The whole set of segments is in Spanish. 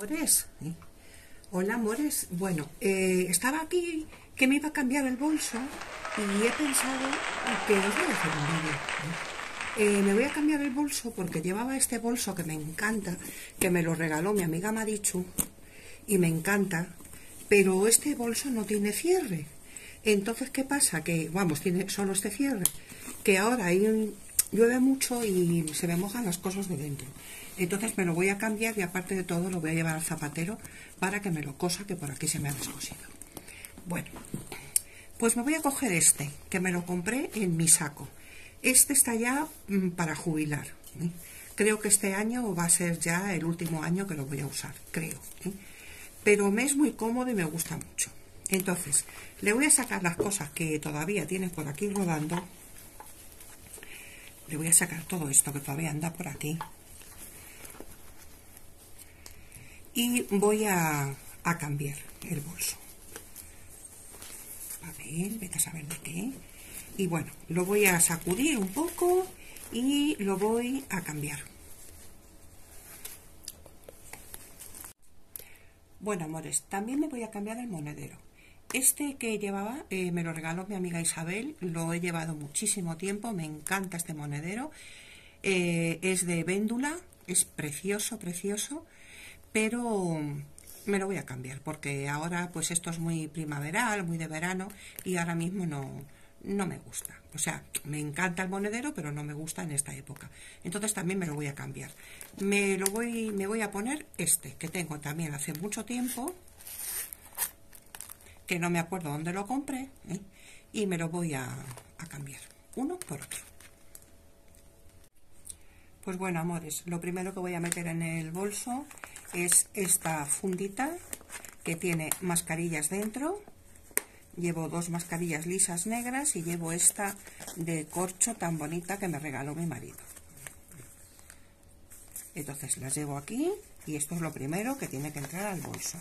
Amores, ¿eh? Hola amores, bueno, estaba aquí que me iba a cambiar el bolso y he pensado que os voy a hacer un vídeo, ¿eh? Me voy a cambiar el bolso porque llevaba este bolso que me encanta, que me lo regaló mi amiga Marichu y me encanta, pero este bolso no tiene cierre. Entonces, ¿qué pasa? Que, vamos, tiene solo este cierre, que ahora llueve mucho y se me mojan las cosas de dentro. Entonces me lo voy a cambiar y aparte de todo lo voy a llevar al zapatero para que me lo cosa, que por aquí se me ha descosido. Bueno, pues me voy a coger este, que me lo compré en mi saco. Este está ya para jubilar, ¿eh? Creo que este año va a ser ya el último año que lo voy a usar, creo, ¿eh? Pero me es muy cómodo y me gusta mucho. Entonces, le voy a sacar las cosas que todavía tiene por aquí rodando. Le voy a sacar todo esto que todavía anda por aquí. Y voy a cambiar el bolso. A ver, vete a saber de qué. Y bueno, lo voy a sacudir un poco y lo voy a cambiar. Bueno, amores, también me voy a cambiar el monedero. Este que llevaba me lo regaló mi amiga Isabel, lo he llevado muchísimo tiempo, me encanta este monedero. Es de Véndula, es precioso, precioso, pero me lo voy a cambiar porque ahora pues esto es muy primaveral, muy de verano y ahora mismo no me gusta. O sea, me encanta el monedero, pero no me gusta en esta época. Entonces también me lo voy a cambiar. Me voy a poner este, que tengo también hace mucho tiempo, que no me acuerdo dónde lo compré, ¿eh? Y me lo voy a cambiar, uno por otro. Pues bueno, amores, lo primero que voy a meter en el bolso es esta fundita que tiene mascarillas dentro. Llevo dos mascarillas lisas negras y llevo esta de corcho tan bonita que me regaló mi marido. Entonces las llevo aquí y esto es lo primero que tiene que entrar al bolso.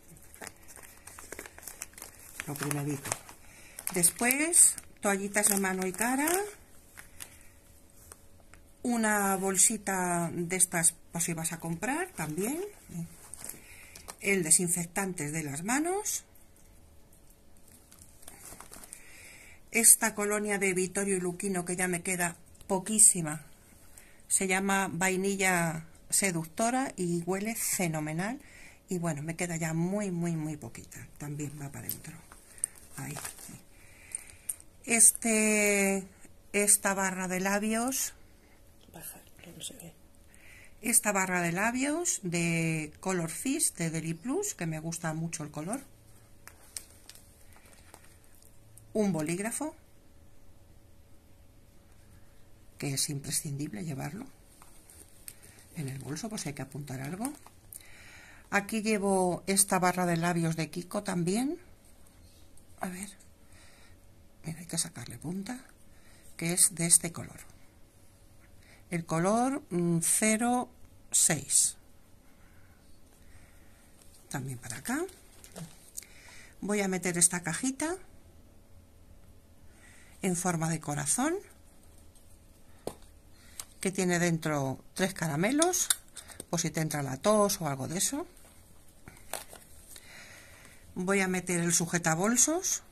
Lo primerito. Después, toallitas de mano y cara. Una bolsita de estas por si vas a comprar también. El desinfectante de las manos. Esta colonia de Vittorio y Luquino que ya me queda poquísima. Se llama Vainilla Seductora y huele fenomenal. Y bueno, me queda ya muy poquita. También va para adentro. Ahí. Esta barra de labios. Esta barra de labios de Color Fish de Deli Plus, que me gusta mucho el color. Un bolígrafo, que es imprescindible llevarlo en el bolso, pues hay que apuntar algo. Aquí llevo esta barra de labios de Kiko también. A ver, mira, hay que sacarle punta, que es de este color. El color 06. También para acá. Voy a meter esta cajita en forma de corazón, que tiene dentro 3 caramelos, por si te entra la tos o algo de eso. Voy a meter el sujetabolsos.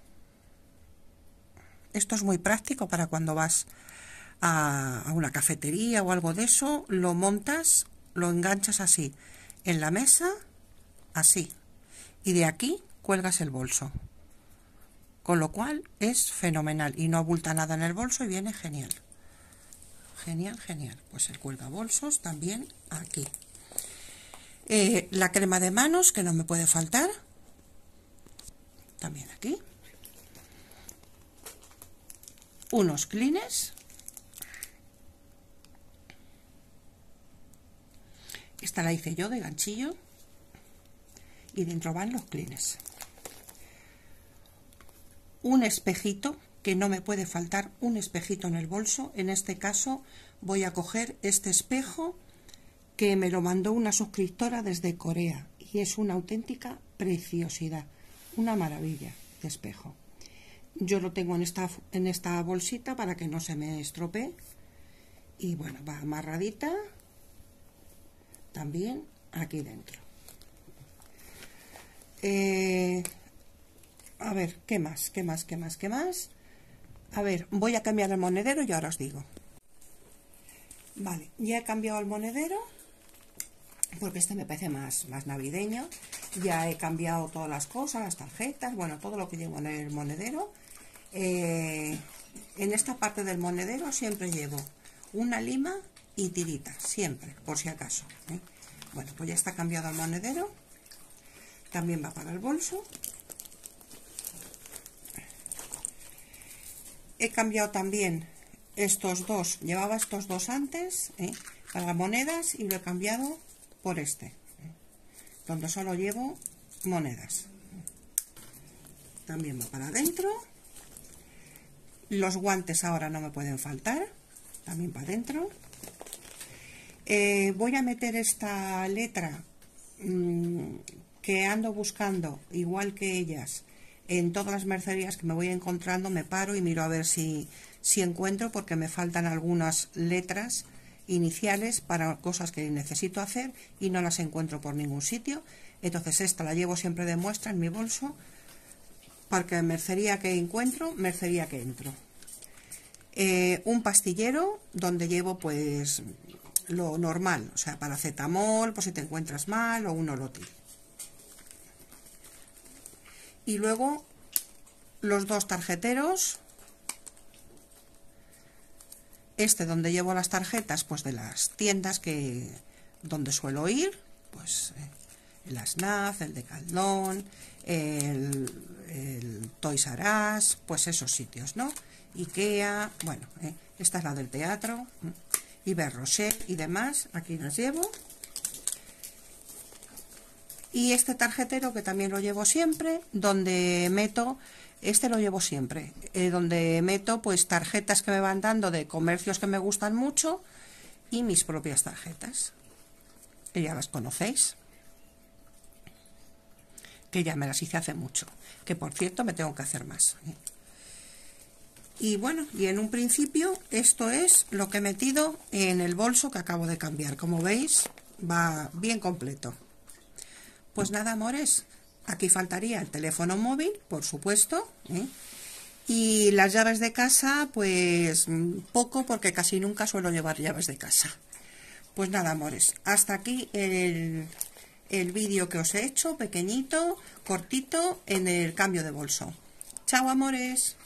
Esto es muy práctico para cuando vas a una cafetería o algo de eso, lo montas, lo enganchas así en la mesa, así, y de aquí cuelgas el bolso, con lo cual es fenomenal y no abulta nada en el bolso y viene genial, genial. Pues el cuelgabolsos también aquí. La crema de manos, que no me puede faltar, también aquí. Unos clines. Esta la hice yo de ganchillo y dentro van los clines. Un espejito, que no me puede faltar un espejito en el bolso. En este caso voy a coger este espejo que me lo mandó una suscriptora desde Corea y es una auténtica preciosidad, una maravilla de espejo. Yo lo tengo en esta bolsita para que no se me estropee y bueno, va amarradita también aquí dentro. A ver, ¿qué más? A ver, voy a cambiar el monedero y ahora os digo. Vale, ya he cambiado el monedero porque este me parece más navideño. Ya he cambiado todas las cosas, las tarjetas, bueno, todo lo que llevo en el monedero. En esta parte del monedero siempre llevo una lima y tiritas, siempre, por si acaso, ¿eh? Bueno, pues ya está cambiado el monedero. También va para el bolso. He cambiado también estos dos, llevaba estos dos antes, para monedas, y lo he cambiado por este, donde solo llevo monedas. También va para adentro. Los guantes ahora no me pueden faltar, también para adentro. Voy a meter esta letra que ando buscando, igual que ellas, en todas las mercerías que me voy encontrando. Me paro y miro a ver si encuentro, porque me faltan algunas letras iniciales para cosas que necesito hacer y no las encuentro por ningún sitio. Entonces esta la llevo siempre de muestra en mi bolso, porque mercería que encuentro, mercería que entro. Un pastillero donde llevo pues lo normal, o sea, paracetamol, por si te encuentras mal, o un Olotil. Y luego los dos tarjeteros, este donde llevo las tarjetas pues de las tiendas donde suelo ir, pues el Asnaf, el Decathlon, el Toys R Us, pues esos sitios, ¿no? Ikea, bueno, esta es la del teatro, Yves Rocher y demás, aquí las llevo. Y este tarjetero que también lo llevo siempre, donde meto, este lo llevo siempre, donde meto pues tarjetas que me van dando de comercios que me gustan mucho y mis propias tarjetas, que ya las conocéis, que ya me las hice hace mucho, que por cierto me tengo que hacer más. Y bueno, y en un principio esto es lo que he metido en el bolso que acabo de cambiar. Como veis, va bien completo. Pues nada, amores, aquí faltaría el teléfono móvil, por supuesto, y las llaves de casa, pues poco, porque casi nunca suelo llevar llaves de casa. Pues nada, amores, hasta aquí el vídeo que os he hecho, pequeñito, cortito, en el cambio de bolso. Chao, amores.